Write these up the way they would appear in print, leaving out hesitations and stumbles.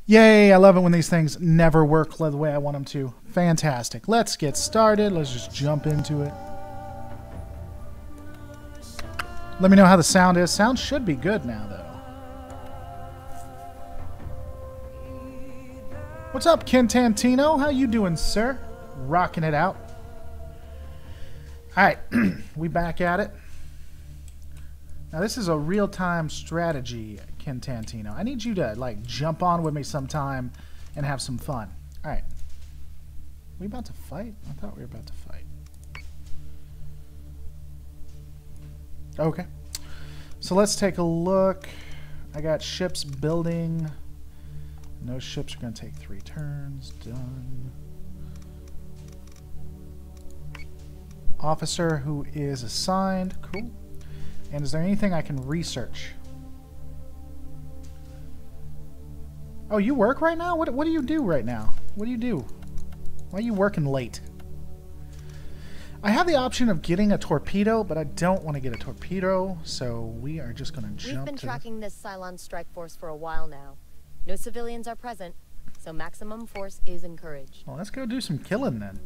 Yay, I love it when these things never work the way I want them to. Fantastic. Let's get started. Let's just jump into it. Let me know how the sound is. Sound should be good now, though. What's up, Quintantino? How you doing, sir? Rocking it out. All right, we back at it. Now, this is a real-time strategy, Quintantino. I need you to, like, jump on with me sometime and have some fun. All right. We about to fight? I thought we were about to fight. Okay. So let's take a look. I got ships building. No ships are going to take 3 turns. Done. Officer who is assigned. Cool. And is there anything I can research? Oh, you work right now? What do you do right now? What do you do? Why are you working late? I have the option of getting a torpedo, but I don't want to get a torpedo, so we are just going to jump. We've been tracking this Cylon strike force for a while now. No civilians are present, so maximum force is encouraged. Well, let's go do some killing then.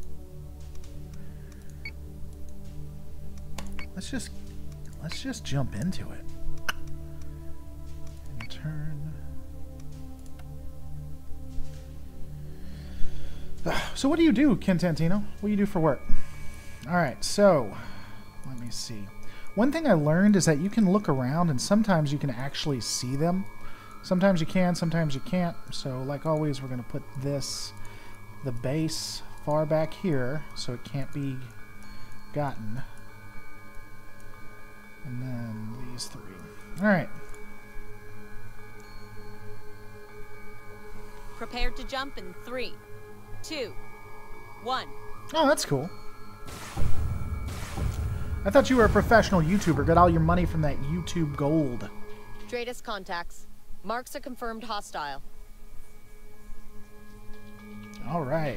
Let's just jump into it. And turn. So what do you do, Quintantino? What do you do for work? Alright, so let me see. One thing I learned is that you can look around and sometimes you can actually see them. Sometimes you can, sometimes you can't. So like always, we're going to put the base far back here so it can't be gotten. And then these 3. Alright. Prepared to jump in 3, 2, 1. Oh, that's cool. I thought you were a professional YouTuber. Got all your money from that YouTube gold. Dratus contacts. Marks are confirmed hostile. Alright.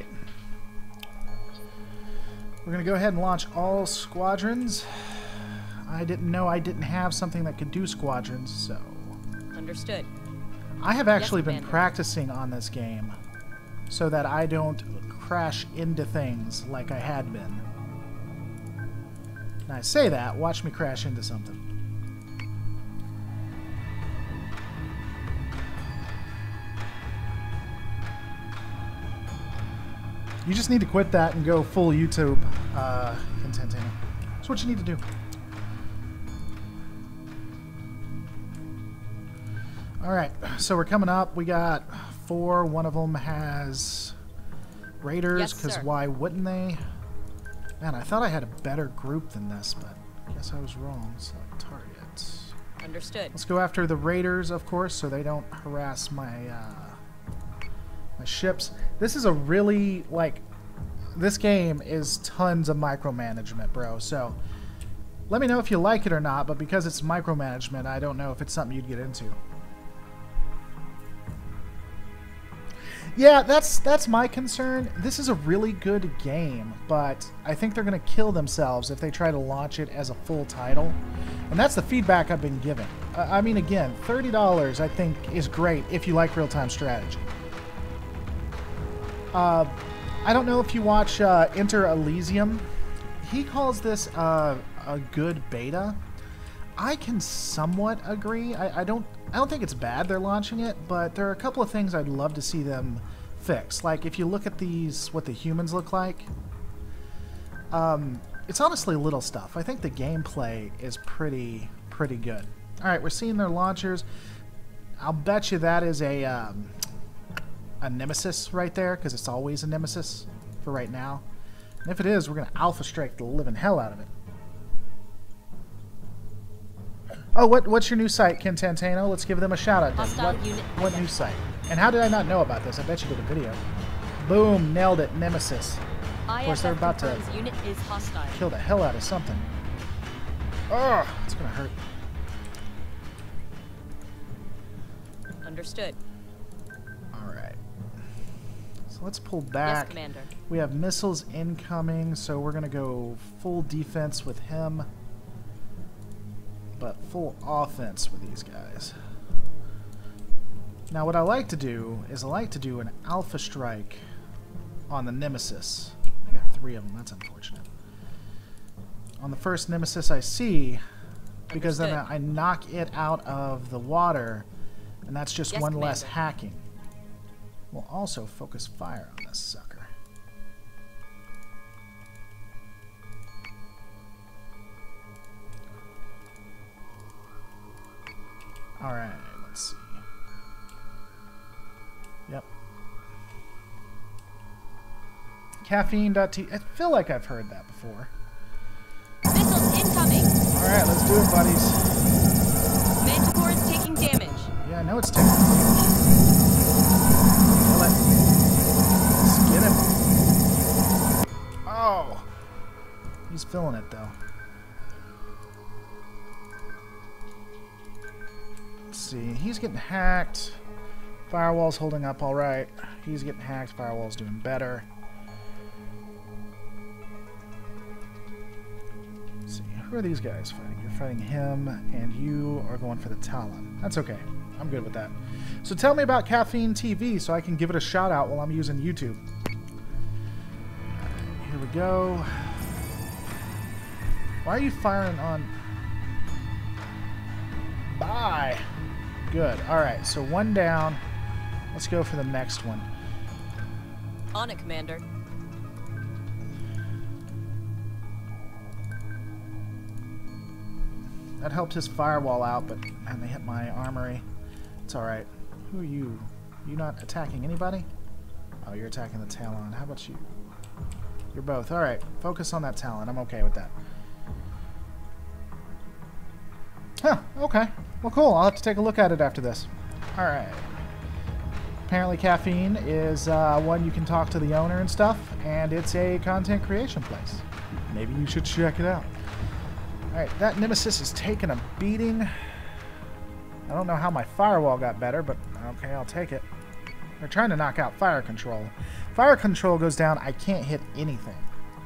We're going to go ahead and launch all squadrons. I didn't know I didn't have something that could do squadrons, so... Understood. I have actually been Commander. practicing on this game so that I don't crash into things like I had been. And I say that, watch me crash into something. You just need to quit that and go full YouTube, Quintantino. That's what you need to do. Alright, so we're coming up. We got 4. One of them has raiders, because Yes, sir. why wouldn't they? Man, I thought I had a better group than this, but I guess I was wrong. Select targets. Understood. Let's go after the raiders, of course, so they don't harass my my ships. This is a really, like, this game is tons of micromanagement, bro. So let me know if you like it or not, but because it's micromanagement, I don't know if it's something you'd get into. Yeah, that's my concern. This is a really good game, but I think they're going to kill themselves if they try to launch it as a full title. And that's the feedback I've been given. I mean, again, $30 I think is great if you like real-time strategy. I don't know if you watch Enter Elysium. He calls this a good beta. I can somewhat agree. I don't think it's bad they're launching it, but there are a couple of things I'd love to see them fix. Like if you look at these, what the humans look like, it's honestly little stuff. I think the gameplay is pretty good. All right, we're seeing their launchers. I'll bet you that is a nemesis right there, because it's always a nemesis for right now. And if it is, we're going to alpha strike the living hell out of it. Oh, what's your new site, Quintantino? Let's give them a shout out. Hostile unit What new site? And how did I not know about this? I bet you did a video. Boom, nailed it, Nemesis. Of course, they're about to Unit is hostile. kill the hell out of something. Oh, it's gonna hurt. Understood. All right. So let's pull back. Yes, Commander. We have missiles incoming, so we're gonna go full defense with him. but full offense with these guys. Now what I like to do is I like to do an alpha strike on the Nemesis. I got 3 of them. That's unfortunate. On the first Nemesis I see, because then I knock it out of the water, and that's just one Commander. less hacking. We'll also focus fire on this sucker. Alright, let's see. Yep. Caffeine.t. I feel like I've heard that before. Missiles incoming. Alright, let's do it, buddies. Manticore is taking damage. Yeah, I know it's taking damage. Kill it. Let's get him. Oh! He's feeling it, though. Let's see. He's getting hacked. Firewall's holding up alright. He's getting hacked. Firewall's doing better. Let's see. Who are these guys fighting? You're fighting him, and you are going for the Talon. That's okay. I'm good with that. So tell me about Caffeine TV so I can give it a shout out while I'm using YouTube. Alright, here we go. Why are you firing on... Bye! Good. Alright, so 1 down. Let's go for the next one. On it, Commander. That helped his firewall out, but man, they hit my armory. It's alright. Who are you? You not attacking anybody? Oh, you're attacking the Talon. How about you? You're both. Alright, focus on that Talon. I'm okay with that. Huh, okay. Well, cool. I'll have to take a look at it after this. Alright. Apparently Caffeine is one you can talk to the owner and stuff, and it's a content creation place. Maybe you should check it out. Alright, that Nemesis is taking a beating. I don't know how my firewall got better, but okay, I'll take it. They're trying to knock out fire control. Fire control goes down, I can't hit anything.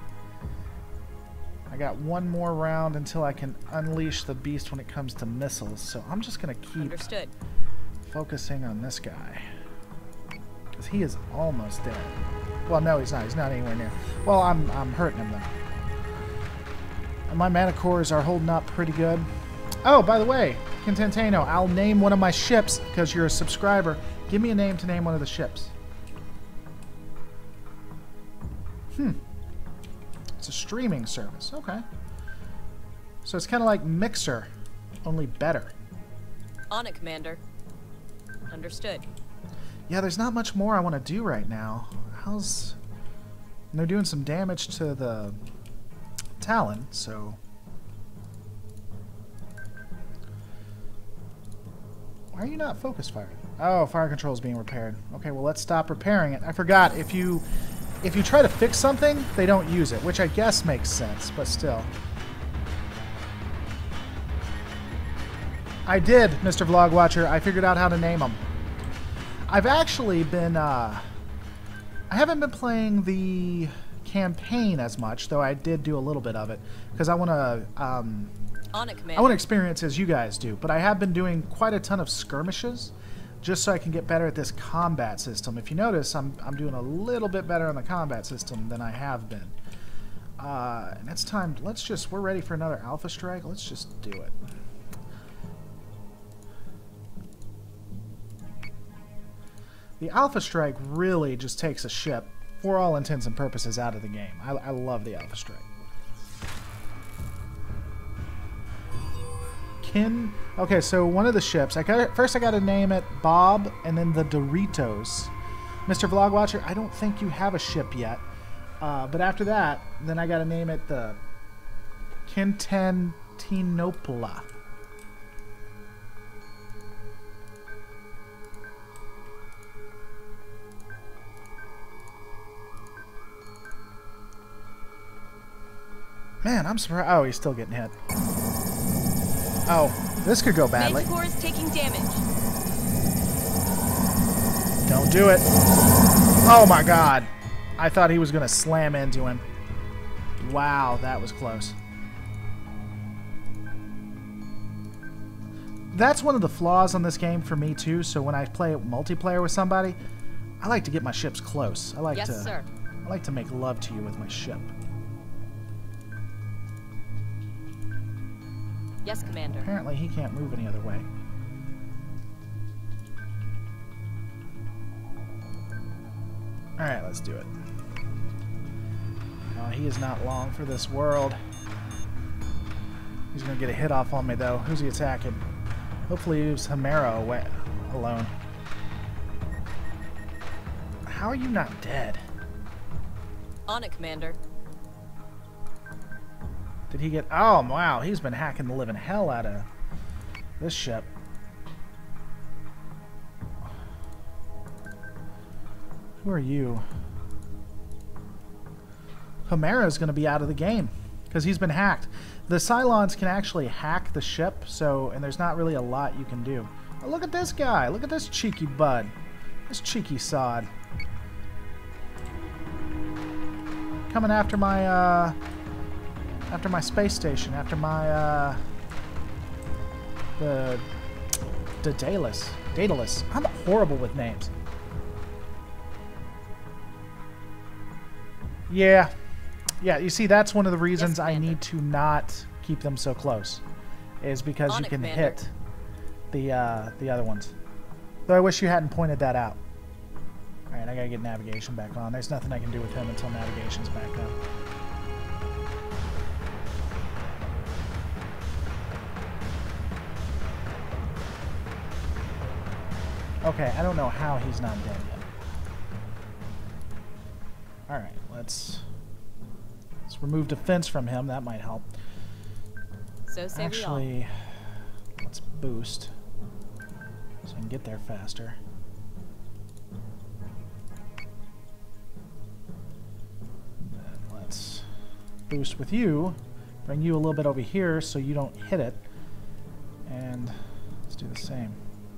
I got 1 more round until I can unleash the beast when it comes to missiles, so I'm just going to keep focusing on this guy. Because he is almost dead. Well, no, he's not. He's not anywhere near. Well, I'm hurting him, though. And my mana cores are holding up pretty good. Oh, by the way, Contentano, I'll name one of my ships because you're a subscriber. Give me a name to name one of the ships. It's a streaming service. Okay. So it's kind of like Mixer, only better. On it, Commander. Understood. Yeah, there's not much more I want to do right now. And they're doing some damage to the Talon, so... Why are you not focus firing? Oh, fire control is being repaired. Okay, well, let's stop repairing it. I forgot, if you try to fix something, they don't use it, which I guess makes sense, but still. I did, Mr. Vlog Watcher. I figured out how to name them. I've actually been, I haven't been playing the campaign as much, though I did do a little bit of it, because I want to, On it, Commander. I want to experience as you guys do, but I have been doing quite a ton of skirmishes, just so I can get better at this combat system. If you notice, I'm doing a little bit better on the combat system than I have been. And it's time, we're ready for another Alpha Strike. Let's just do it. The Alpha Strike really just takes a ship, for all intents and purposes, out of the game. I love the Alpha Strike. Okay, so one of the ships, first I got to name it Bob, and then the Doritos. Mr. Vlog Watcher, I don't think you have a ship yet. But after that, then I got to name it the Quintantinopola. Man, I'm surprised. Oh, he's still getting hit. Oh, this could go badly. Manticore is taking damage. Don't do it. Oh my god. I thought he was going to slam into him. Wow, that was close. That's one of the flaws on this game for me too. So when I play multiplayer with somebody, I like to get my ships close. I like Yes, to sir. I like to make love to you with my ship. Yes, Commander. Apparently he can't move any other way. Alright, let's do it. Oh, he is not long for this world. He's gonna get a hit off on me though. Who's he attacking? Hopefully he leaves Hemera away alone. How are you not dead? On it, Commander. Did he get... Oh, wow. He's been hacking the living hell out of this ship. Who are you? Hemera's going to be out of the game because he's been hacked. The Cylons can actually hack the ship, so... And there's not really a lot you can do. Oh, look at this guy. Look at this cheeky bud. This cheeky sod. Coming after my space station, after my the Daedalus. I'm horrible with names. Yeah, you see, that's one of the reasons I need to not keep them so close, is because you can hit the other ones. Though I wish you hadn't pointed that out. Alright, I gotta get navigation back on. There's nothing I can do with him until navigation's back up. Okay, I don't know how he's not dead yet. Alright, let's remove defense from him. That might help. So say Actually, let's boost so I can get there faster. Let's boost with you, bring you a little bit over here so you don't hit it, and let's do the same.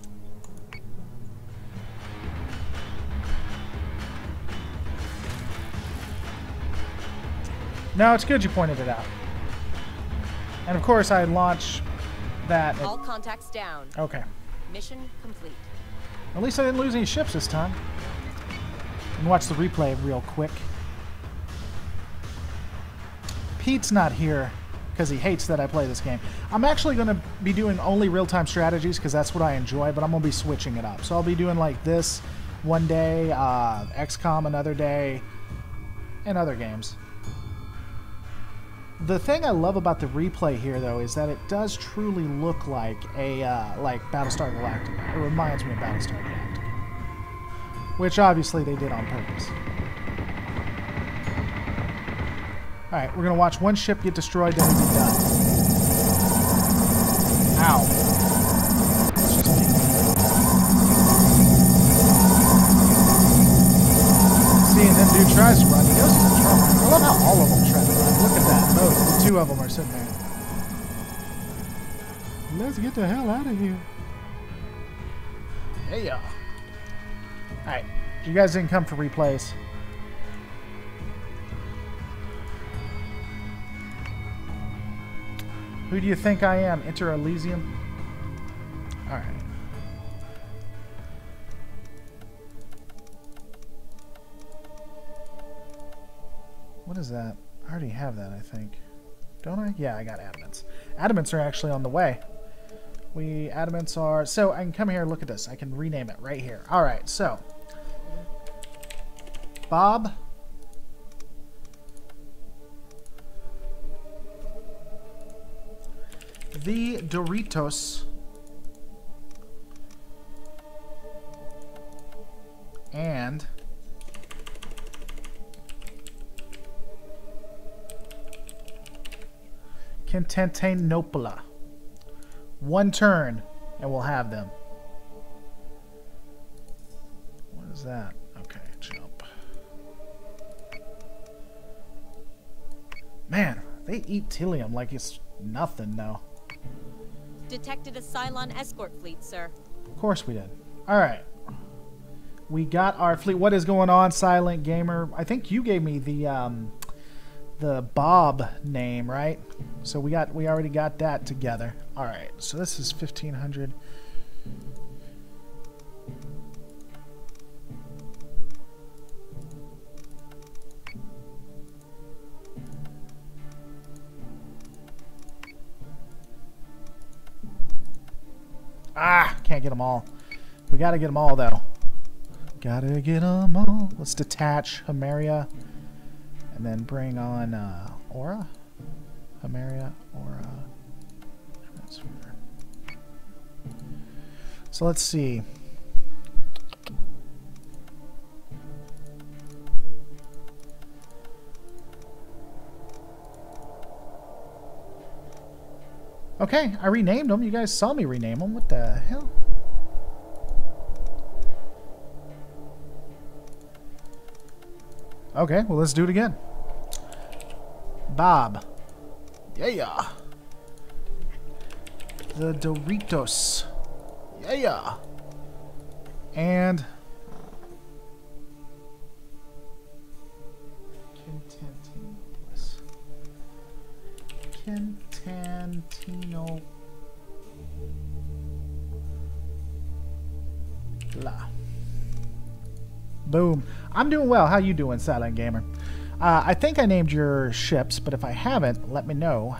No, it's good you pointed it out. And of course I launch that. All contacts down. Okay. Mission complete. At least I didn't lose any ships this time. And watch the replay real quick. Pete's not here because he hates that I play this game. I'm actually going to be doing only real-time strategies because that's what I enjoy, but I'm going to be switching it up. So I'll be doing like this one day, XCOM another day, and other games. The thing I love about the replay here, though, is that it does truly look like a like Battle Star Galactica. It reminds me of Battle Star Galactica, which obviously they did on purpose. All right, we're gonna watch one ship get destroyed, then we'll be done. Ow! Let's just keep see, and then dude tries to run. He knows he's in trouble. I love how all of them try to run. Look at that. Both. The two of them are sitting there. Let's get the hell out of here. Hey, y'all. Alright. You guys didn't come for replays. Who do you think I am? Enter Elysium? Alright. What is that? I already have that, I think. Don't I? Yeah, I got adamants. Adamants are actually on the way. Adamants are... So, I can come here and look at this. I can rename it right here. Alright, so. Bob. The Doritos. And... Constantinople. One turn, and we'll have them. What is that? Okay, jump. Man, they eat Tilium like it's nothing now. Detected a Cylon escort fleet, sir. Of course we did. Alright. We got our fleet. What is going on, Silent Gamer? I think you gave me the the Bob name, right? So we already got that together. All right. So this is 1500. Ah, can't get them all. We got to get them all, though. Gotta get them all. Let's detach Himeria and then bring on Aura. Himeria, Aura, transfer. So let's see. Okay, I renamed them. You guys saw me rename them. What the hell? Okay, well, let's do it again. Bob. Yeah. The Doritos. Yeah. And Quintantino. Blah. Boom. I'm doing well. How you doing, Silent Gamer? I think I named your ships, but if I haven't, let me know.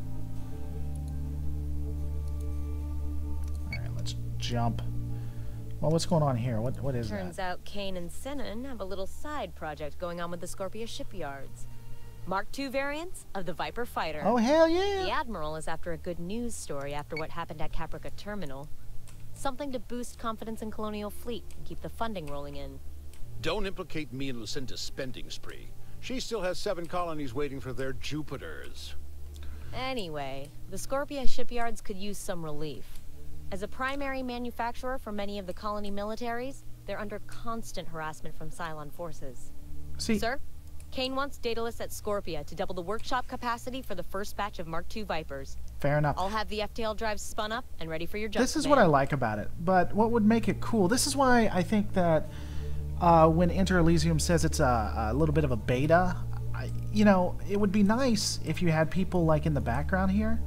Alright, let's jump. Well, what's going on here? What is that? Turns out Kane and Sinan have a little side project going on with the Scorpia shipyards. Mark II variants of the Viper fighter. Oh, hell yeah! The Admiral is after a good news story after what happened at Caprica Terminal. Something to boost confidence in Colonial Fleet and keep the funding rolling in. Don't implicate me in Lucinda's spending spree. She still has 7 colonies waiting for their Jupiters. Anyway, the Scorpia shipyards could use some relief. As a primary manufacturer for many of the colony militaries, they're under constant harassment from Cylon forces. See, Sir, Kane wants Daedalus at Scorpia to double the workshop capacity for the first batch of Mark II Vipers. fair enough. I'll have the FTL drives spun up and ready for your jump. This is what I like about it, but what would make it cool? This is why I think that when Enter Elysium says it's a little bit of a beta, you know, it would be nice if you had people like in the background here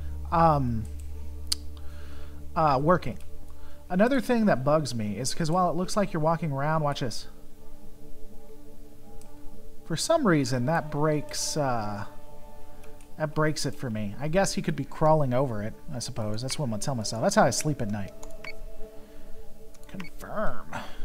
working. Another thing that bugs me is because while it looks like you're walking around, watch this. For some reason, that breaks it for me. I guess he could be crawling over it, I suppose. That's what I'm going to tell myself. That's how I sleep at night. Confirm.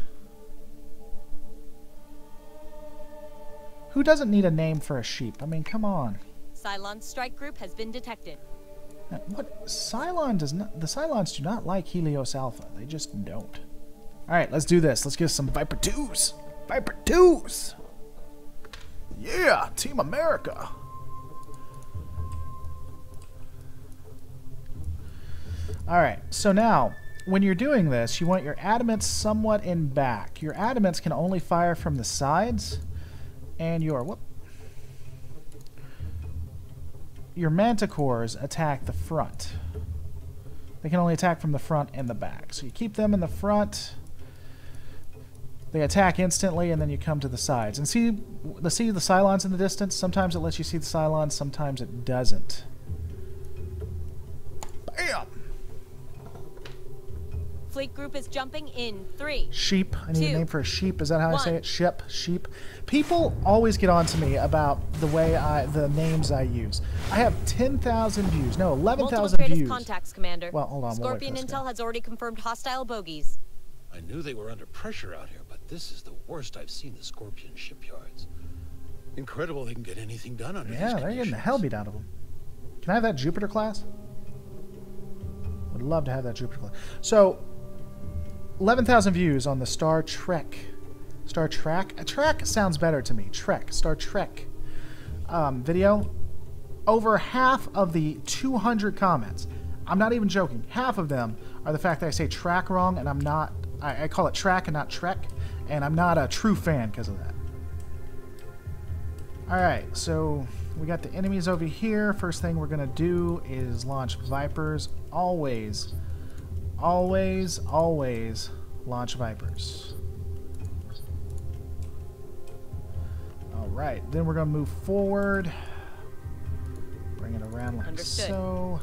Who doesn't need a name for a sheep? I mean, come on. Cylon strike group has been detected. Now, what? Cylon does not... The Cylons do not like Helios Alpha. They just don't. Alright, let's do this. Let's get some Viper 2s. Viper 2s! Yeah! Team America! Alright, so now, when you're doing this, you want your adamants somewhat in back. Your adamants can only fire from the sides, and your manticores attack the front. They can only attack from the front and the back. So you keep them in the front, they attack instantly, and then you come to the sides. And see the Cylons in the distance? Sometimes it lets you see the Cylons, sometimes it doesn't. Bam! Fleet group is jumping in 3. Sheep. I need a name for a sheep. Is that how I say 1. it? Ship. Sheep. People always get on to me about the way the names I use. I have 10,000 views. No, 11,000 views. Contacts, Commander. Well, hold on. Scorpion Intel has already confirmed hostile bogies. I knew they were under pressure out here, but this is the worst I've seen the Scorpion shipyards. Incredible they can get anything done under these Yeah, they're conditions. getting the hell beat out of them. Can I have that Jupiter class? Would love to have that Jupiter class. So, 11,000 views on the Star Trek. Star Trek? A Trek sounds better to me. Trek. Star Trek video. Over half of the 200 comments, I'm not even joking, half of them are the fact that I say track wrong, and I'm not, I call it track and not Trek, and I'm not a true fan because of that. Alright, so we got the enemies over here. First thing we're going to do is launch Vipers. Always launch Vipers. Alright, then we're going to move forward. Bring it around like Understood. so.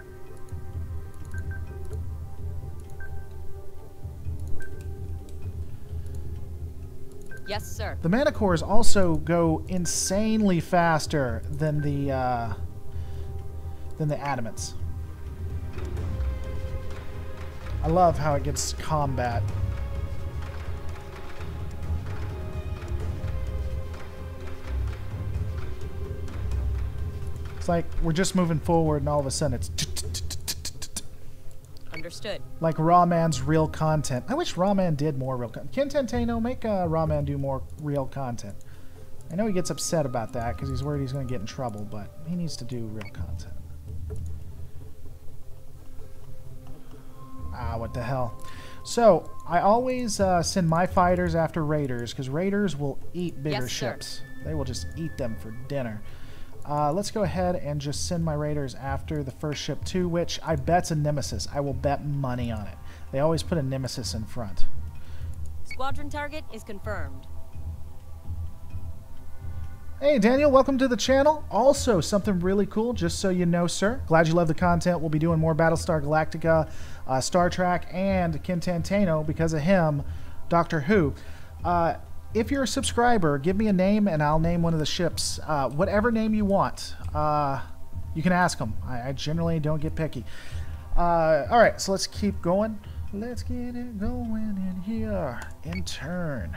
Yes, sir. The Manticores also go insanely faster than the Adamants. I love how it gets combat. It's like we're just moving forward and all of a sudden it's Understood. like Raw Man's real content. I wish Raw Man did more real content. Ken Tantano, make Raw Man do more real content. I know he gets upset about that because he's worried he's going to get in trouble, but he needs to do real content. Ah, what the hell. So, I always send my fighters after raiders because raiders will eat bigger Yes, sir. ships. They will just eat them for dinner. Let's go ahead and just send my raiders after the first ship too, which I bet's a Nemesis. I will bet money on it. They always put a Nemesis in front. Squadron target is confirmed. Hey Daniel, welcome to the channel. Also, something really cool, just so you know, sir. Glad you love the content. We'll be doing more Battle Star Galactica, Star Trek, and Ken Tantano, because of him, Doctor Who. If you're a subscriber, give me a name and I'll name one of the ships. Whatever name you want. You can ask them. I generally don't get picky. Alright, so let's keep going. Let's get it going in here. In turn.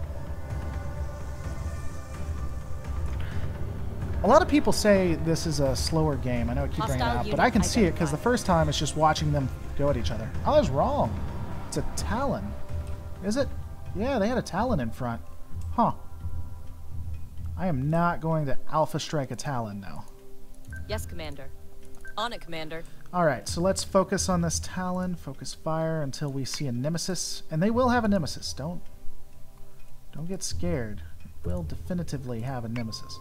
A lot of people say this is a slower game. I know I keep bringing it Hostile up, but I can unit see it because the identified. first time it's just watching them go at each other. I was wrong. It's a Talon. Is it? Yeah, they had a Talon in front. Huh. I am not going to Alpha Strike a Talon now. Yes, Commander. On it, Commander. Alright, so let's focus on this Talon. Focus fire until we see a Nemesis. And they will have a Nemesis. Don't get scared. They will definitively have a Nemesis.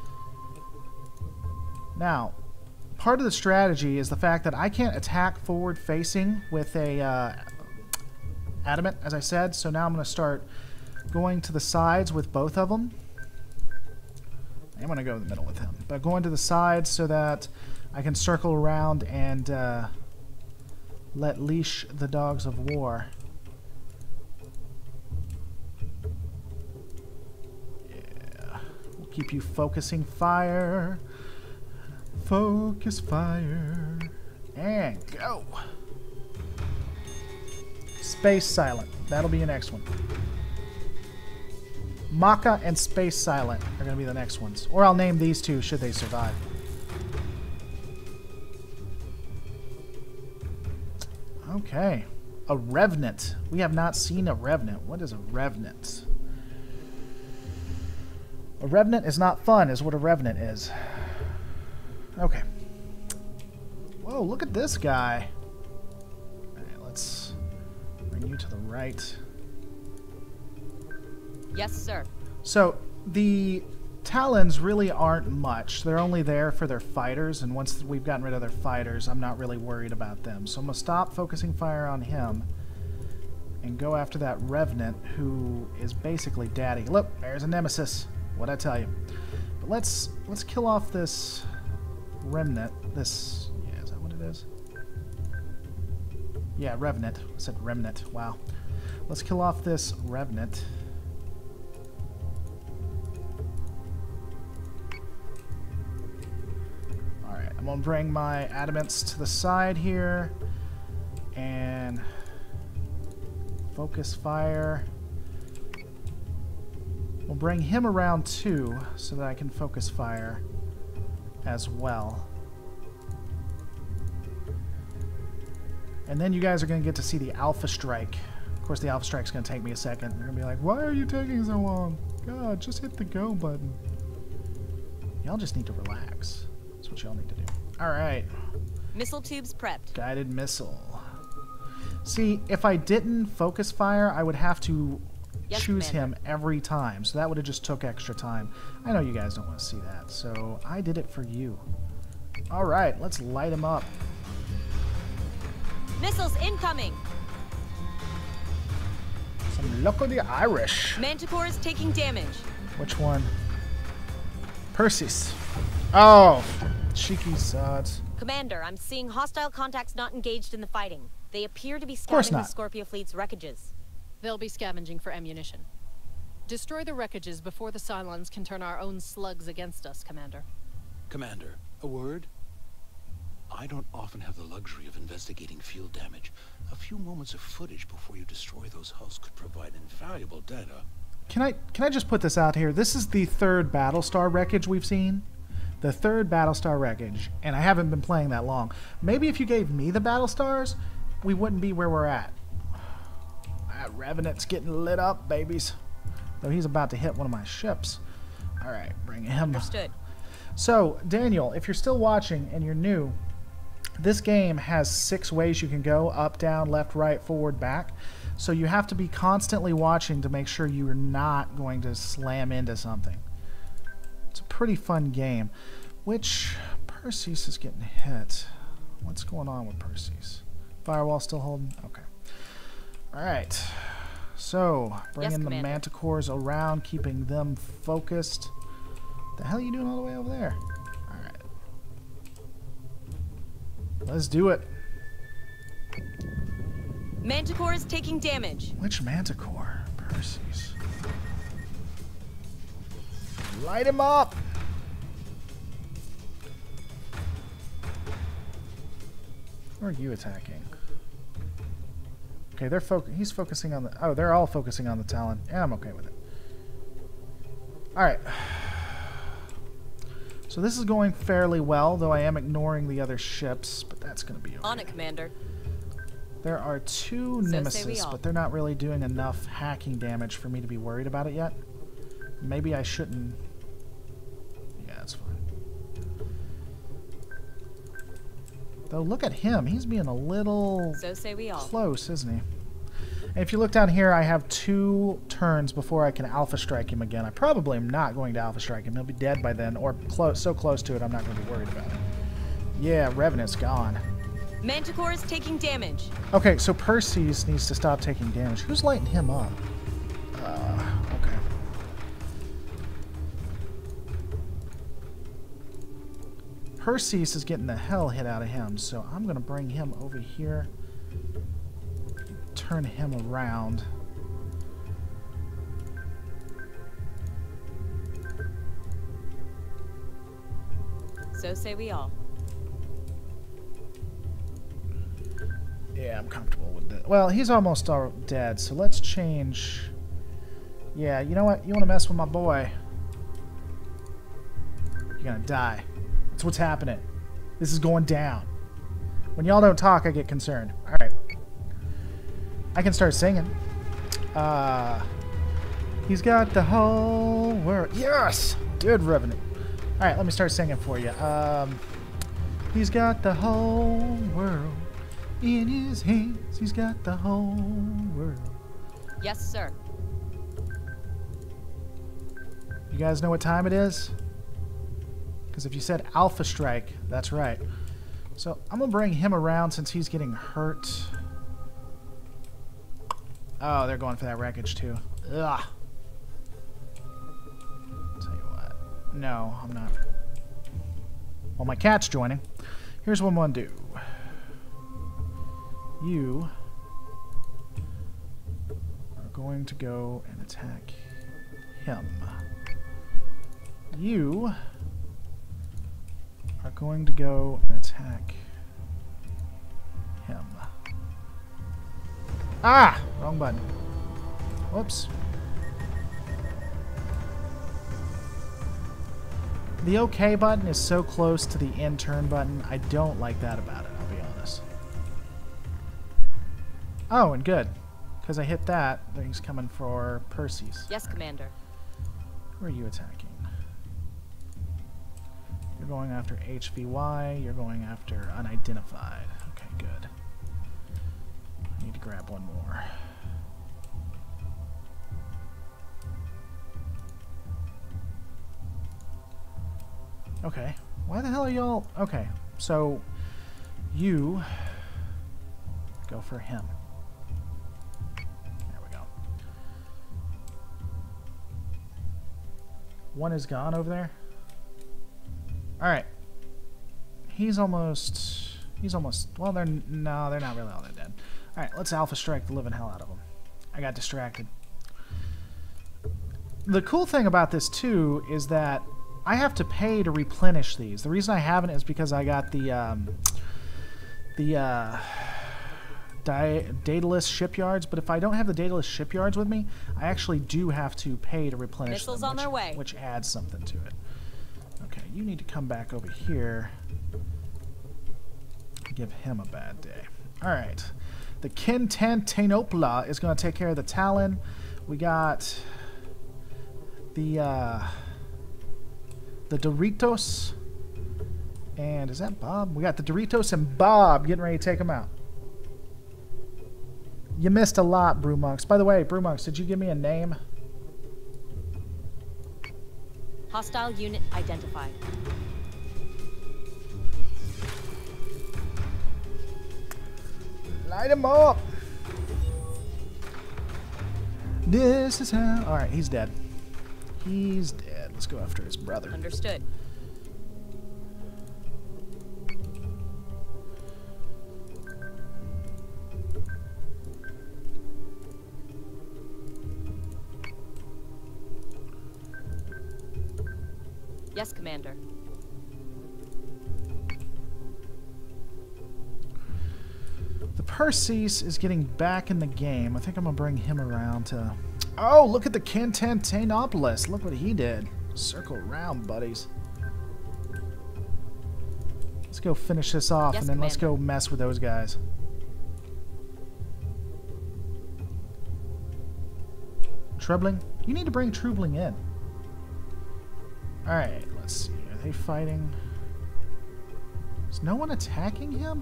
Now, part of the strategy is the fact that I can't attack forward facing with a Adamant, as I said. So now I'm going to start going to the sides with both of them. I'm going to go in the middle with him. But going to the sides so that I can circle around and let leash the dogs of war. Yeah. We'll keep you focusing fire. Focus fire. And go. Space Silent. That'll be the next one. Maka and Space Silent are going to be the next ones. Or I'll name these two should they survive. Okay. A Revenant. We have not seen a Revenant. What is a Revenant? A Revenant is not fun, is what a Revenant is. Okay. Whoa, look at this guy. Alright, let's bring you to the right. Yes, sir. So, the Talons really aren't much. They're only there for their fighters, and once we've gotten rid of their fighters, I'm not really worried about them. So I'm going to stop focusing fire on him and go after that Revenant, who is basically daddy. Look, there's a Nemesis. What'd I tell you? But let's kill off this Remnant. This... yeah, is that what it is? Yeah, Revenant. I said Remnant. Wow. Let's kill off this Revenant. I'm going to bring my Adamants to the side here and focus fire. We'll bring him around too so that I can focus fire as well. And then you guys are going to get to see the Alpha Strike. Of course, the Alpha Strike's going to take me a second. You're going to be like, why are you taking so long? God, just hit the go button. Y'all just need to relax. That's what y'all need to do. Alright. Missile tubes prepped. Guided missile. See, if I didn't focus fire, I would have to choose Commander. him every time. So that would have just took extra time. I know you guys don't want to see that. So I did it for you. Alright, let's light him up. Missiles incoming. Some luck of the Irish. Manticores taking damage. Which one? Perseus. Oh, cheeky sods. Commander, I'm seeing hostile contacts not engaged in the fighting. They appear to be course scouting the not. Scorpio Fleet's wreckages. They'll be scavenging for ammunition. Destroy the wreckages before the Cylons can turn our own slugs against us, Commander. Commander, a word? I don't often have the luxury of investigating field damage. A few moments of footage before you destroy those hulls could provide invaluable data. Can I just put this out here? This is the third Battle Star wreckage we've seen. The third Battle Star wreckage, and I haven't been playing that long. Maybe if you gave me the Battle Stars, we wouldn't be where we're at. That Revenant's getting lit up, babies. Though he's about to hit one of my ships. Alright, bring him. Understood. So, Daniel, if you're still watching and you're new, this game has 6 ways you can go: up, down, left, right, forward, back. So you have to be constantly watching to make sure you're not going to slam into something. It's a pretty fun game. Which Perseus is getting hit. What's going on with Perseus? Firewall still holding? Okay. Alright. So, bringing the Manticores around, keeping them focused. The hell are you doing all the way over there? Alright. Let's do it. Manticore is taking damage. Which Manticore? Perseus. Light him up! Who are you attacking? Okay, he's focusing on the... Oh, they're all focusing on the Talon. Yeah, I'm okay with it. Alright. So this is going fairly well, though I am ignoring the other ships, but that's going to be okay. On it, Commander. There are 2 Nemesis, but they're not really doing enough hacking damage for me to be worried about it yet. Maybe I shouldn't... Yeah, that's fine. Though, look at him. He's being a little close, isn't he? And if you look down here, I have 2 turns before I can Alpha Strike him again. I probably am not going to Alpha Strike him. He'll be dead by then, or so close to it I'm not going to be worried about it. Yeah, Revenant's gone. Manticore is taking damage. Okay, so Perseus needs to stop taking damage. Who's lighting him up? Okay. Perseus is getting the hell hit out of him, so I'm going to bring him over here. Turn him around. So say we all. Yeah, I'm comfortable with that. Well, he's almost all dead, so let's change. Yeah, you know what? You want to mess with my boy? You're gonna die. That's what's happening. This is going down. When y'all don't talk, I get concerned. Alright. I can start singing. He's got the whole world. Yes! Good Revenant. Alright, let me start singing for you. He's got the whole world in his hands. He's got the whole world. Yes, sir. You guys know what time it is? Because if you said Alpha Strike, that's right. So I'm going to bring him around since he's getting hurt. Oh, they're going for that wreckage too. Ugh. Tell you what. No, I'm not. Well, my cat's joining. Here's what I'm going to do. You are going to go and attack him. You are going to go and attack him. Ah! Wrong button. Whoops. The OK button is so close to the end turn button. I don't like that about it, I'll be honest. Oh, and good. Because I hit that, then he's coming for Perseus. Yes, Commander. Who are you attacking? You're going after HVY. You're going after unidentified. Okay, good. I need to grab one more. Okay. Why the hell are y'all... Okay, so you go for him. There we go. One is gone over there. Alright. He's almost... Well, they're not really all that dead. Alright, let's Alpha Strike the living hell out of them. I got distracted. The cool thing about this, too, is that I have to pay to replenish these. The reason I haven't is because I got the Daedalus shipyards, but if I don't have the Daedalus shipyards with me, I actually do have to pay to replenish Missiles them, on their way. which adds something to it. Okay, you need to come back over here. Give him a bad day. Alright. The Quintantinopla is going to take care of the Talon. We got the Doritos. And is that Bob? We got the Doritos and Bob getting ready to take them out. You missed a lot, Brewmonks. By the way, Brewmonks, did you give me a name? Hostile unit identified. Light him up! This is how... Alright, he's dead. He's dead. Let's go after his brother. Understood. Yes, Commander. The Perseus is getting back in the game. I think I'm going to bring him around to... Oh, look at the Constantinopolis. Look what he did. Circle around, buddies. Let's go finish this off, Yes, and then let's Commander. go mess with those guys. Trebling? You need to bring Trebling in. Alright, let's see. Are they fighting? Is no one attacking him?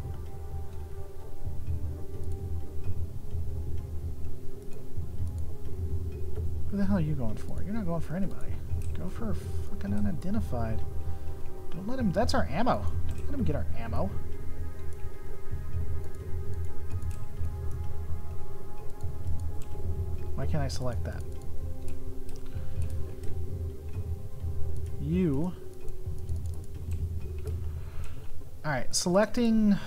Who the hell are you going for? You're not going for anybody. Go for a fucking unidentified. Don't let him... That's our ammo. Don't let him get our ammo. Why can't I select that? You. Alright, selecting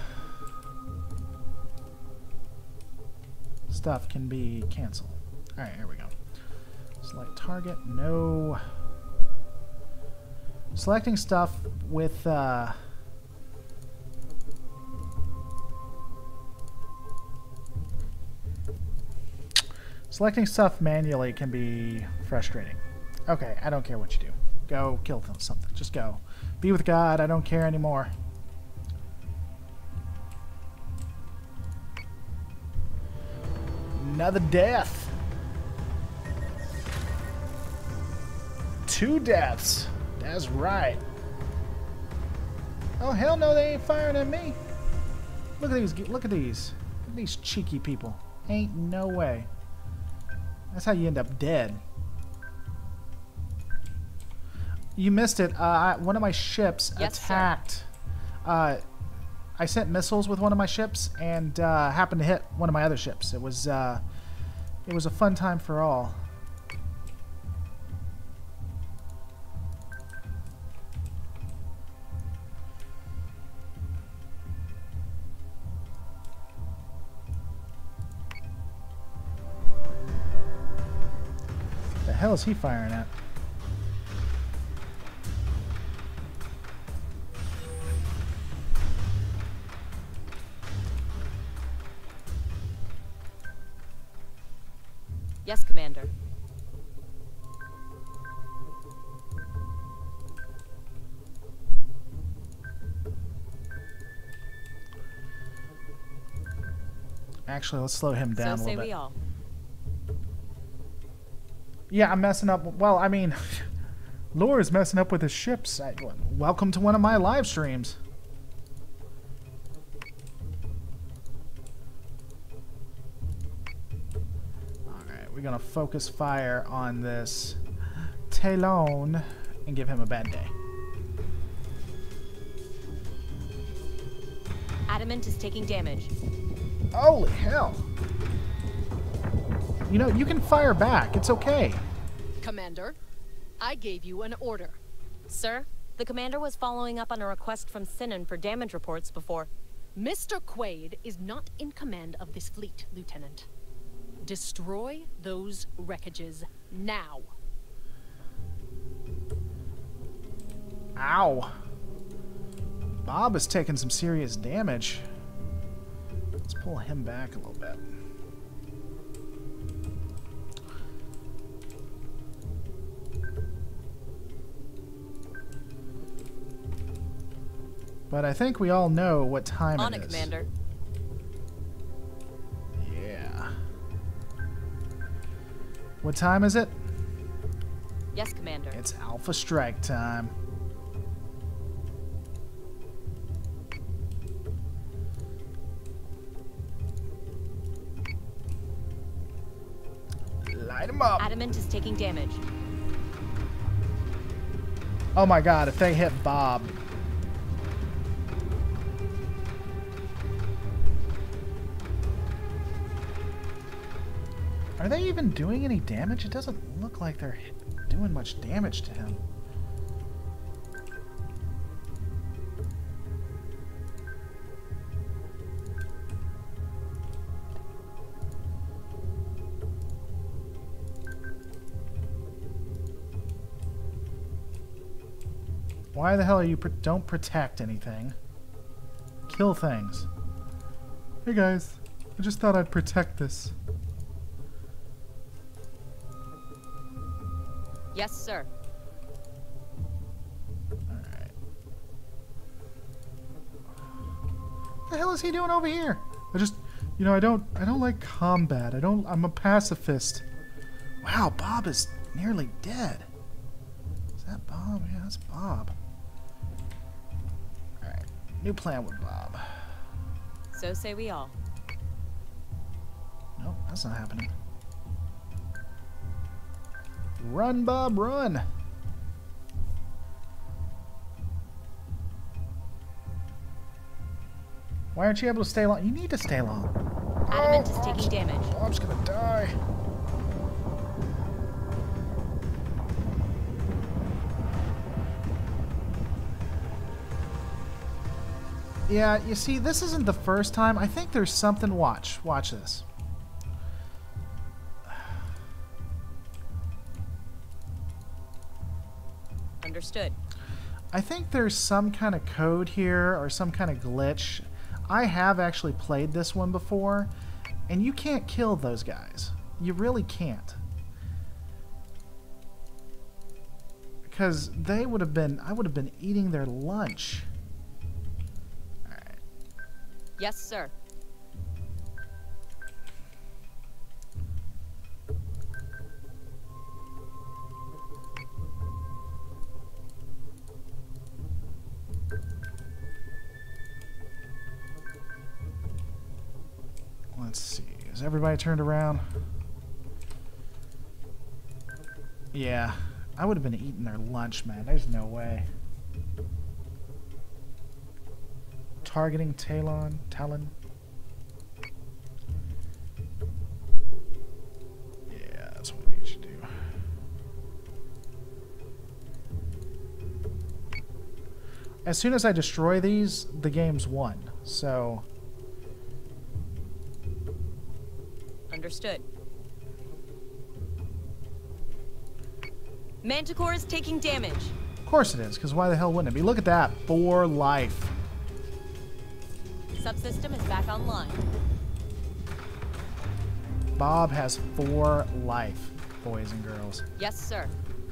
stuff can be canceled. Alright, here we go. Select target, no. Selecting stuff with selecting stuff manually can be frustrating. Okay, I don't care what you do. Go kill something. Just go. Be with God. I don't care anymore. Another death. 2 deaths. That's right. Oh hell no, they ain't firing at me. Look at these. Look at these. Look at these cheeky people. Ain't no way. That's how you end up dead. You missed it. One of my ships attacked. I sent missiles with one of my ships and happened to hit one of my other ships. It was a fun time for all. The hell is he firing at? Yes, Commander. Actually, let's slow him down a So little say bit. we all. Yeah, I'm messing up. Well, I mean, Lore is messing up with his ships. Welcome to one of my live streams. Alright, we're going to focus fire on this Talon and give him a bad day. Adamant is taking damage. Holy hell. You know, you can fire back. It's okay. Commander, I gave you an order. Sir, The commander was following up on a request from Sinan for damage reports before. Mr. Quaid is not in command of this fleet, Lieutenant. Destroy those wreckages now. Ow. Bob is taking some serious damage. Let's pull him back a little bit. But I think we all know what time On it it, is. Commander. Yeah. What time is it? Yes, Commander. It's Alpha Strike time. Light him up. Adamant is taking damage. Oh my god, if they hit Bob. Are they even doing any damage? It doesn't look like they're doing much damage to him. Why the hell are you don't protect anything? Kill things. Hey guys, I just thought I'd protect this. Yes, sir. Alright. What the hell is he doing over here? I just, you know, I don't like combat. I'm a pacifist. Wow, Bob is nearly dead. Is that Bob? Yeah, that's Bob. Alright, new plan with Bob. So say we all. Nope, that's not happening. Run, Bob, run! Why aren't you able to stay long? You need to stay long. Adamant is taking damage. Bob's gonna die. Yeah, you see, this isn't the first time. I think there's something. Watch this. Understood. I think there's some kind of code here or some kind of glitch. I have actually played this one before, and you can't kill those guys. You really can't. Because they would have been, I would have been eating their lunch. Alright. Yes, sir. Let's see. Is everybody turned around? Yeah. I would have been eating their lunch, man. There's no way. Targeting Talon. Yeah, that's what we should do. As soon as I destroy these, the game's won. So... Understood. Manticore is taking damage. Of course it is, because why the hell wouldn't it be? Look at that. 4 life. Subsystem is back online. Bob has 4 life, boys and girls. Yes, sir.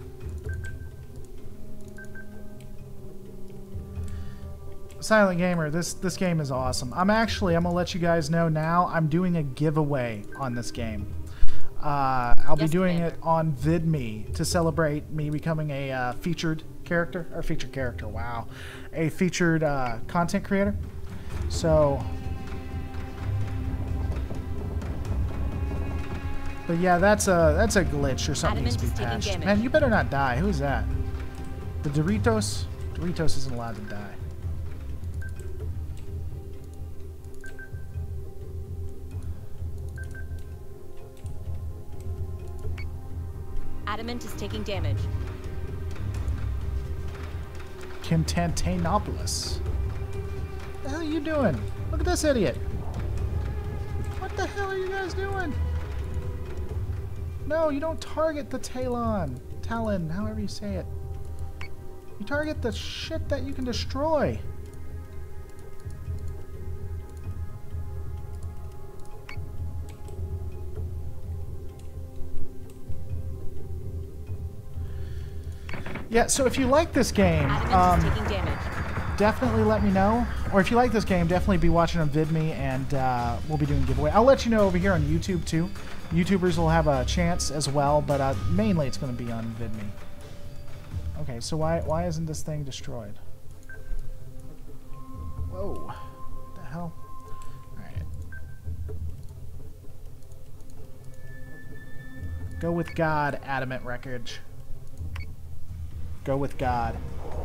Silent Gamer, this game is awesome. I'm gonna let you guys know now, I'm doing a giveaway on this game. I'll be doing it on VidMe to celebrate me becoming a featured character, wow. A featured content creator. So, but yeah, that's a glitch or something needs to be patched. Man, you better not die. Who's that? The Doritos? Doritos isn't allowed to die. Adamant is taking damage. Constantinopolis. What the hell are you doing? Look at this idiot. What the hell are you guys doing? No, you don't target the Talon. Talon, however you say it. You target the shit that you can destroy. Yeah, so if you like this game, taking damage. definitely let me know. Or if you like this game, definitely be watching on VidMe, and we'll be doing a giveaway. I'll let you know over here on YouTube, too. YouTubers will have a chance as well, but mainly it's going to be on VidMe. Okay, so why isn't this thing destroyed? Whoa. What the hell? Alright. Go with God, Adamant Wreckage. Go with God.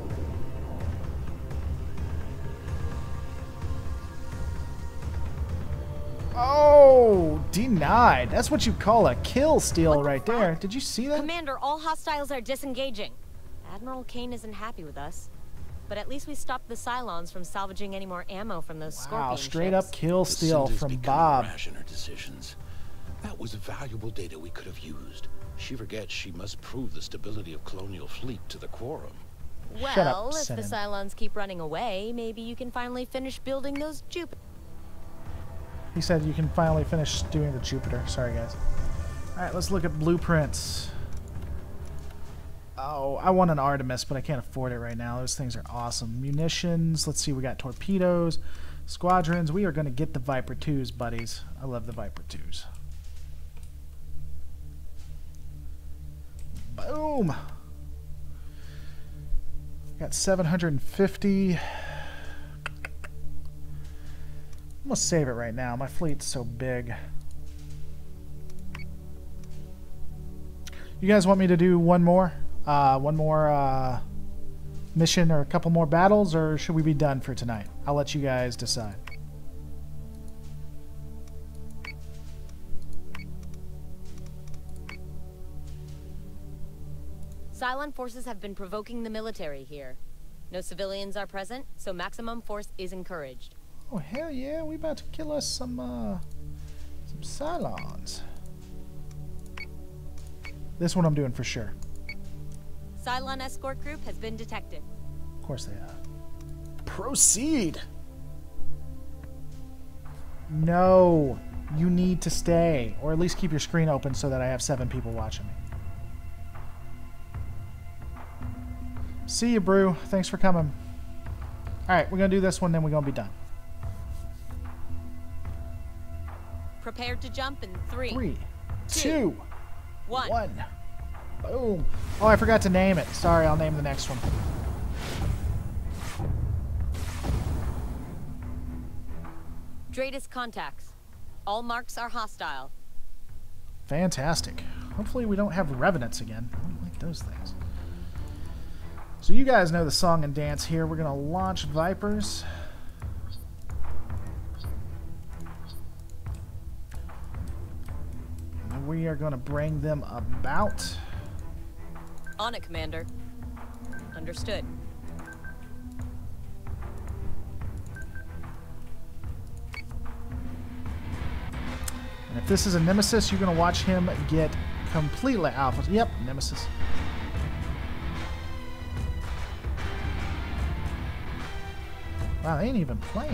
Oh, denied. That's what you call a kill steal right there. Did you see that? Commander, all hostiles are disengaging. Admiral Kane isn't happy with us. But at least we stopped the Cylons from salvaging any more ammo from those Scorpion Wow, straight ships. up kill steal Lucinda's from become Bob. rash in her decisions. That was valuable data we could have used. She forgets she must prove the stability of Colonial Fleet to the Quorum. Shut up, Well, if the Senate. Cylons keep running away, maybe you can finally finish building those Jupiter. He said you can finally finish doing the Jupiter. Sorry, guys. Alright, let's look at blueprints. Oh, I want an Artemis, but I can't afford it right now. Those things are awesome. Munitions. Let's see, we got torpedoes. Squadrons. We are going to get the Viper 2s, buddies. I love the Viper 2s. Boom! Got 750. I'm gonna save it right now. My fleet's so big. You guys want me to do one more mission or a couple more battles, or should we be done for tonight? I'll let you guys decide. Cylon forces have been provoking the military here. No civilians are present, so maximum force is encouraged. Oh hell yeah, we about to kill us some Cylons. This one I'm doing for sure. Cylon escort group has been detected. Of course they have. Proceed! No, you need to stay, or at least keep your screen open so that I have 7 people watching me. See you, Brew. Thanks for coming. Alright, we're going to do this one, then we're going to be done. Prepared to jump in 3, 3, 2, 1. 1. Boom. Oh, I forgot to name it. Sorry, I'll name the next one. Dratus contacts. All marks are hostile. Fantastic. Hopefully we don't have revenants again. I don't like those things. So you guys know the song and dance here. We're going to launch Vipers. And we are going to bring them about. On it, Commander. Understood. And if this is a Nemesis, you're going to watch him get completely alpha. Yep, Nemesis. Wow, they ain't even playing.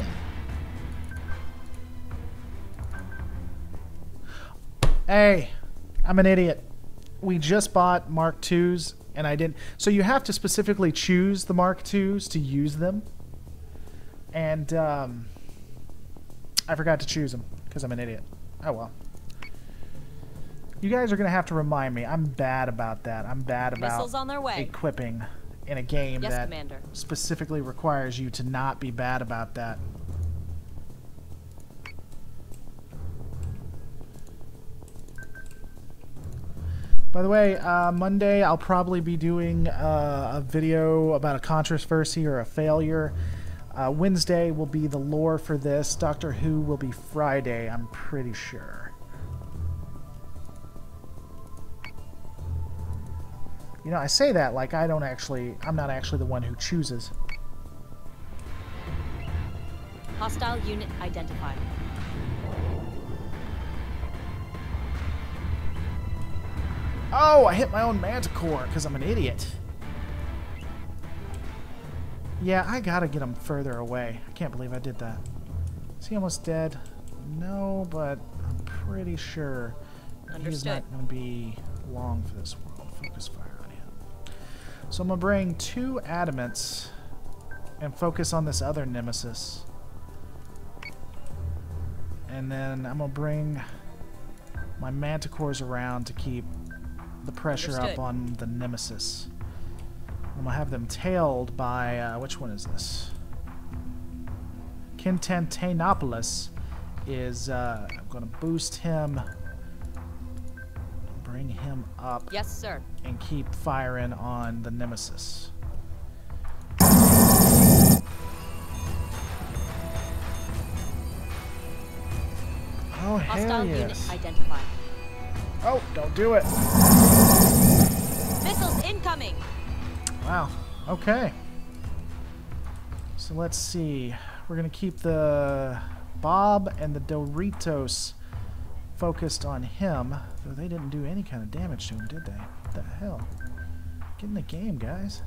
Hey, I'm an idiot. We just bought Mark IIs, and I didn't. So you have to specifically choose the Mark IIs to use them. And I forgot to choose them because I'm an idiot. Oh well. You guys are going to have to remind me. I'm bad about that. I'm bad about Missiles on their way. equipping in a game Yes, that Commander. specifically requires you to not be bad about that. By the way, Monday I'll probably be doing a video about a controversy or a failure. Wednesday will be the lore for this. Doctor Who will be Friday, I'm pretty sure. You know, I say that like I'm not actually the one who chooses. Hostile unit identified. Oh, I hit my own manticore because I'm an idiot. Yeah, I gotta get him further away. I can't believe I did that. Is he almost dead? No, but I'm pretty sure he's not going to be long for this world. Focus fire on him. So I'm going to bring 2 adamants and focus on this other nemesis. And then I'm going to bring my manticores around to keep the pressure up on the nemesis. I'm going to have them tailed by, which one is this? Quintantanopolis is, I'm going to boost him, bring him up. Yes, sir. And keep firing on the nemesis. Oh, hell yes. Unit identified. Oh, don't do it. Missiles incoming. Wow. Okay. So let's see. We're going to keep the Bob and the Doritos focused on him. Though they didn't do any kind of damage to him, did they? What the hell? Get in the game, guys.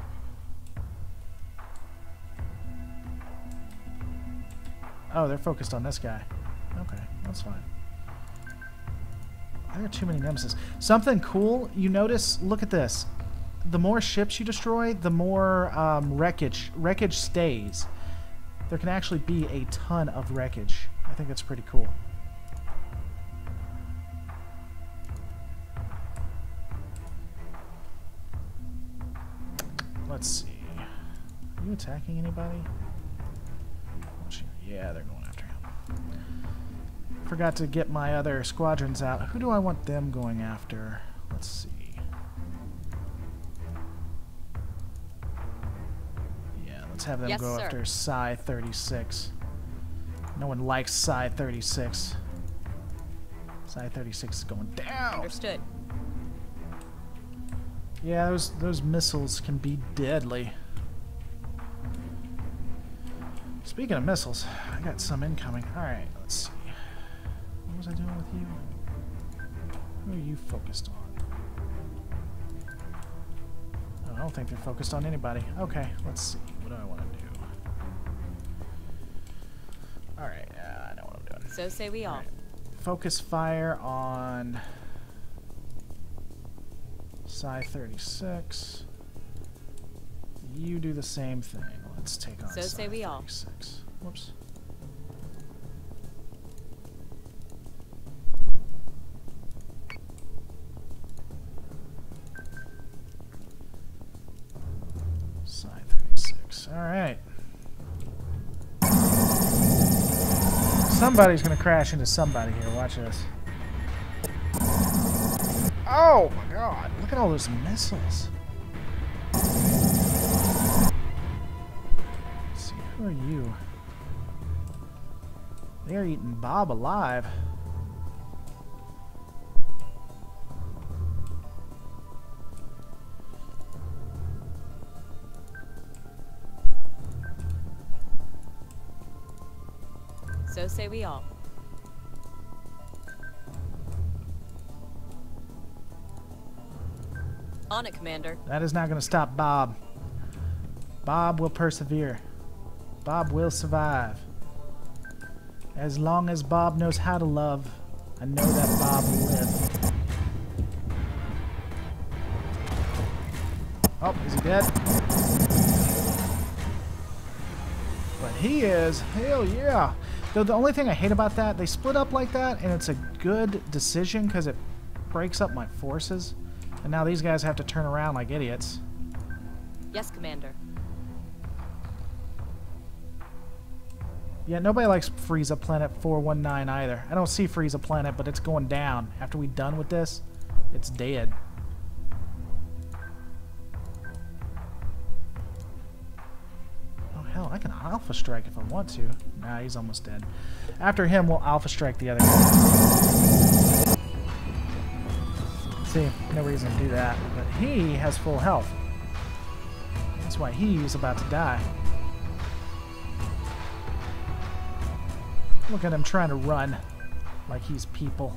Oh, they're focused on this guy. Okay, that's fine. There are too many nemesis. Something cool, you notice, look at this. The more ships you destroy, the more wreckage stays. There can actually be a ton of wreckage. I think that's pretty cool. Let's see. Are you attacking anybody? Yeah, they're going after him. Forgot to get my other squadrons out. Who do I want them going after? Let's see. Yeah, let's have them go after Psi 36. No one likes Psi 36. Psi 36 is going down. Understood. Yeah, those missiles can be deadly. Speaking of missiles, I got some incoming. Alright, let's see. What was I doing with you? Who are you focused on? Oh, I don't think they're focused on anybody. Okay, let's see. What do I want to do? Alright, I know what I'm doing. So say we all. Right. Focus fire on Psi 36. You do the same thing. Let's take on So say we all. 36. Whoops. Psi 36. Alright. Somebody's gonna crash into somebody here. Watch this. Oh my god. Look at all those missiles. Who are you? They're eating Bob alive. So say we all. On it, Commander. That is not going to stop Bob. Bob will persevere. Bob will survive. As long as Bob knows how to love, I know that Bob will live. Oh, is he dead? But he is. Hell yeah. Though the only thing I hate about that, they split up like that, and it's a good decision because it breaks up my forces. And now these guys have to turn around like idiots. Yes, Commander. Yeah, nobody likes Frieza Planet 419 either. I don't see Frieza Planet, but it's going down. After we're done with this, it's dead. Oh, hell, I can Alpha Strike if I want to. Nah, he's almost dead. After him, we'll Alpha Strike the other guy. See, no reason to do that. But he has full health. That's why he's about to die. Look at him trying to run like he's people.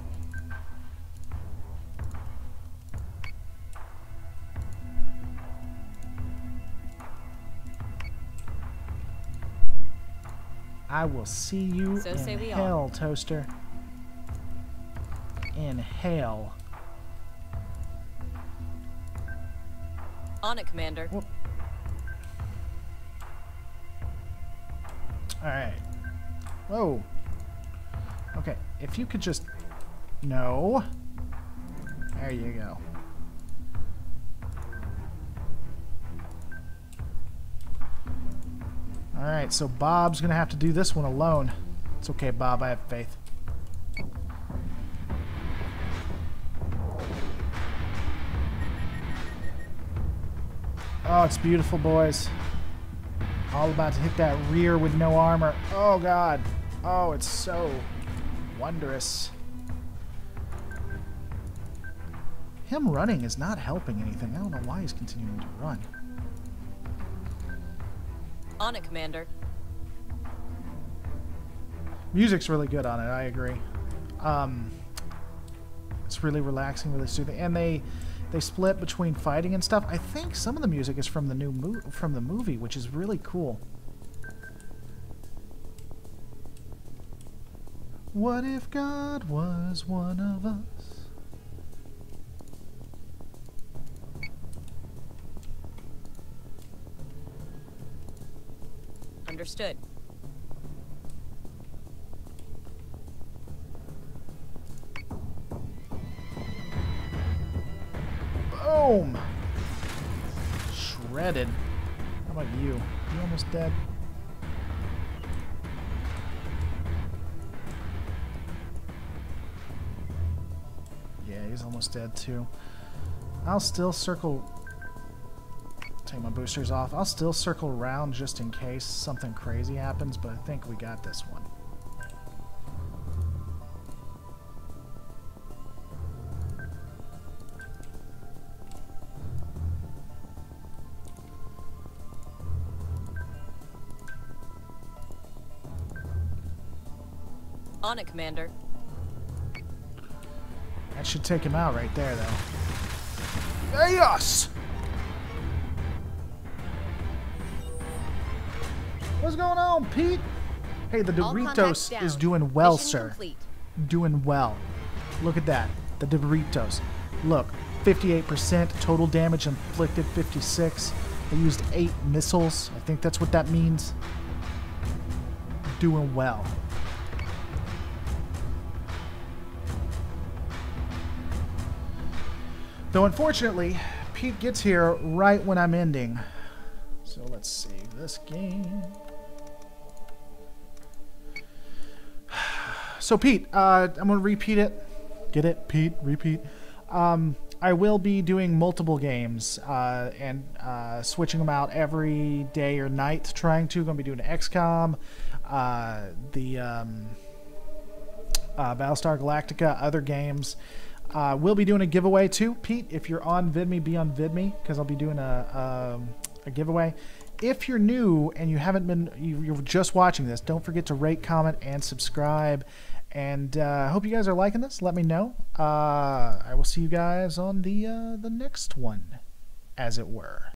I will see you in hell, Toaster. In hell. On it, Commander. Whoop. Alright. Whoa. Okay, if you could just... No. There you go. Alright, so Bob's gonna have to do this one alone. It's okay, Bob, I have faith. Oh, it's beautiful, boys. All about to hit that rear with no armor. Oh, God. Oh, it's so wondrous. Him running is not helping anything. I don't know why he's continuing to run. On it, Commander. Music's really good on it, I agree. It's really relaxing, really soothing. And they split between fighting and stuff. I think some of the music is from the new movie, which is really cool. What if God was one of us? Understood. Boom! Shredded. How about you? You almost dead? Yeah, he's almost dead too. I'll still circle... Take my boosters off. I'll still circle around just in case something crazy happens, but I think we got this one. On it, Commander. That should take him out right there, though. Yes! What's going on, Pete? Hey, the Doritos is doing well, sir. Complete. Doing well. Look at that. The Doritos. Look, 58% total damage inflicted, 56. They used 8 missiles. I think that's what that means. Doing well. Though, unfortunately, Pete gets here right when I'm ending. So let's save this game. So, Pete, I'm going to repeat it. Get it, Pete? Repeat. I will be doing multiple games and switching them out every day or night, trying to. Going to be doing XCOM, Battle Star Galactica, other games. We'll be doing a giveaway too, Pete. If you're on VidMe, be on VidMe because I'll be doing a giveaway. If you're new and you haven't been, you're just watching this, don't forget to rate, comment, and subscribe. And I hope you guys are liking this. Let me know. I will see you guys on the next one, as it were.